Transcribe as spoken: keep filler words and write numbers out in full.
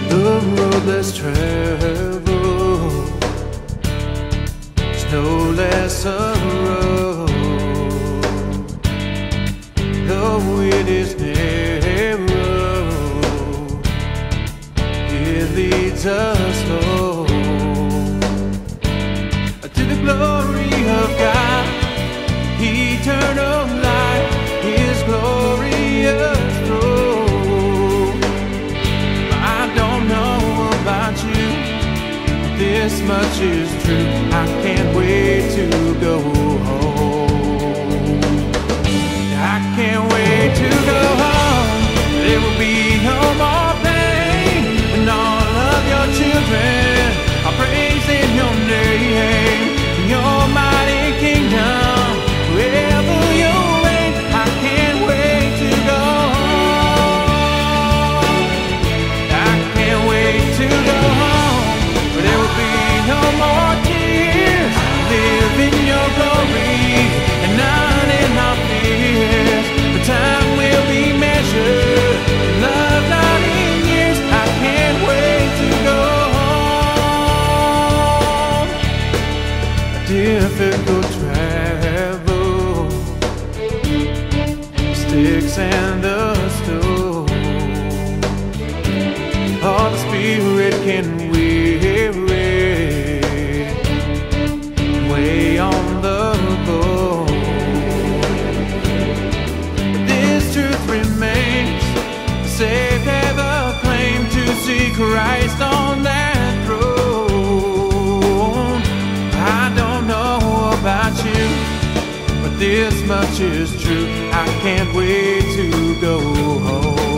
the road less traveled, there's no less a road. Though it is narrow, it leads us home to the glory of God, eternal life, His glorious throne. I don't know about you, this much is true, I can't wait to go home. I can't wait to go home. There will be no more pain, and all of your children are praising your name, your mighty kingdom, wherever you reign. I can't wait to go home. I can't wait to go home. There will be no more tears. Live in your glory and not in our fears. The time will be measured, love not in years. I can't wait to go home. A difficult travel, sticks and the stone, all the spirit can weary, weigh on the bone. But this truth remains, the saved have a claim to see Christ on that throne. I don't know about you, but this much is true, I can't wait to go home.